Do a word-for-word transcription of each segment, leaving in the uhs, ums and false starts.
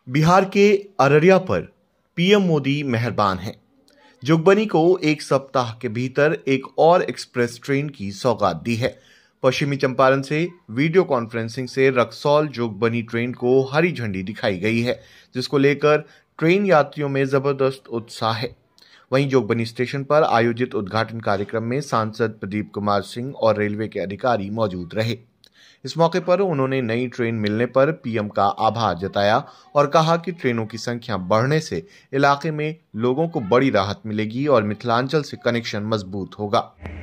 बिहार के अररिया पर पीएम मोदी मेहरबान हैं। जोगबनी को एक सप्ताह के भीतर एक और एक्सप्रेस ट्रेन की सौगात दी है। पश्चिमी चंपारण से वीडियो कॉन्फ्रेंसिंग से रक्सौल जोगबनी ट्रेन को हरी झंडी दिखाई गई है, जिसको लेकर ट्रेन यात्रियों में जबरदस्त उत्साह है। वहीं जोगबनी स्टेशन पर आयोजित उद्घाटन कार्यक्रम में सांसद प्रदीप कुमार सिंह और रेलवे के अधिकारी मौजूद रहे। इस मौके पर उन्होंने नई ट्रेन मिलने पर पीएम का आभार जताया और कहा कि ट्रेनों की संख्या बढ़ने से इलाके में लोगों को बड़ी राहत मिलेगी और मिथिलांचल से कनेक्शन मजबूत होगा।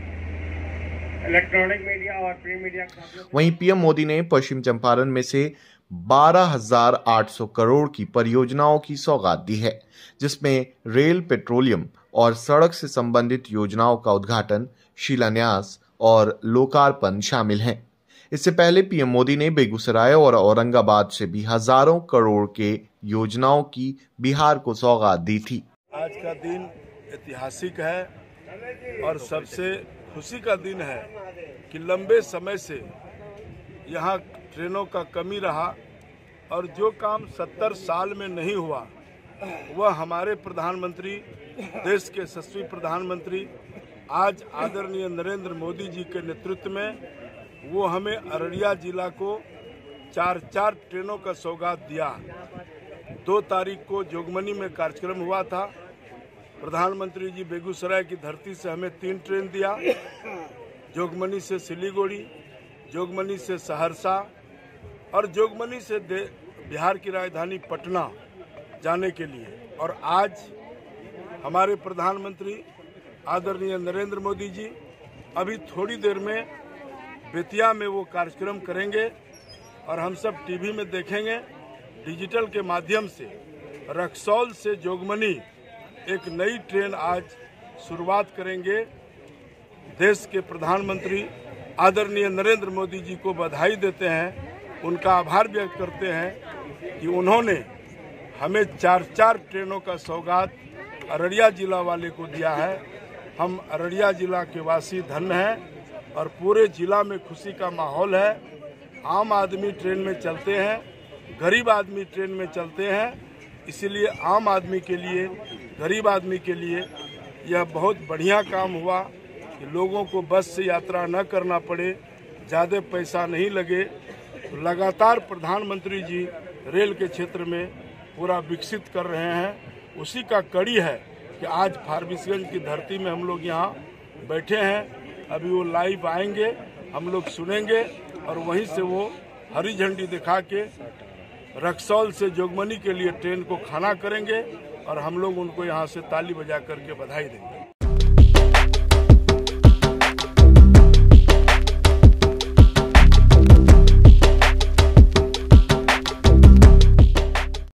इलेक्ट्रॉनिक मीडिया और प्रिंट मीडिया। वहीं पीएम मोदी ने पश्चिम चंपारण में से बारह हजार आठ सौ करोड़ की परियोजनाओं की सौगात दी है, जिसमें रेल, पेट्रोलियम और सड़क से संबंधित योजनाओं का उद्घाटन, शिलान्यास और लोकार्पण शामिल हैं। इससे पहले पीएम मोदी ने बेगूसराय और औरंगाबाद से भी हजारों करोड़ के योजनाओं की बिहार को सौगात दी थी। आज का दिन ऐतिहासिक है और सबसे खुशी का दिन है कि लंबे समय से यहाँ ट्रेनों का कमी रहा और जो काम सत्तर साल में नहीं हुआ वह हमारे प्रधानमंत्री, देश के यशस्वी प्रधानमंत्री आज आदरणीय नरेंद्र मोदी जी के नेतृत्व में वो हमें अररिया जिला को चार चार ट्रेनों का सौगात दिया। दो तारीख को जोगबनी में कार्यक्रम हुआ था। प्रधानमंत्री जी बेगूसराय की धरती से हमें तीन ट्रेन दिया, जोगबनी से सिलीगुड़ी, जोगबनी से सहरसा और जोगबनी से बिहार की राजधानी पटना जाने के लिए। और आज हमारे प्रधानमंत्री आदरणीय नरेंद्र मोदी जी अभी थोड़ी देर में बेतिया में वो कार्यक्रम करेंगे और हम सब टीवी में देखेंगे। डिजिटल के माध्यम से रक्सौल से जोगबनी एक नई ट्रेन आज शुरुआत करेंगे। देश के प्रधानमंत्री आदरणीय नरेंद्र मोदी जी को बधाई देते हैं, उनका आभार व्यक्त करते हैं कि उन्होंने हमें चार चार ट्रेनों का सौगात अररिया जिला वाले को दिया है। हम अररिया जिला के वासी धन्य हैं और पूरे जिला में खुशी का माहौल है। आम आदमी ट्रेन में चलते हैं, गरीब आदमी ट्रेन में चलते हैं, इसीलिए आम आदमी के लिए, गरीब आदमी के लिए यह बहुत बढ़िया काम हुआ कि लोगों को बस से यात्रा न करना पड़े, ज़्यादा पैसा नहीं लगे। तो लगातार प्रधानमंत्री जी रेल के क्षेत्र में पूरा विकसित कर रहे हैं। उसी का कड़ी है कि आज फारबिसगंज की धरती में हम लोग यहाँ बैठे हैं। अभी वो लाइव आएंगे, हम लोग सुनेंगे और वहीं से वो हरी झंडी दिखा के रक्सौल से जोगबनी के लिए ट्रेन को खाना करेंगे और हम लोग उनको यहाँ से ताली बजा करके बधाई देंगे।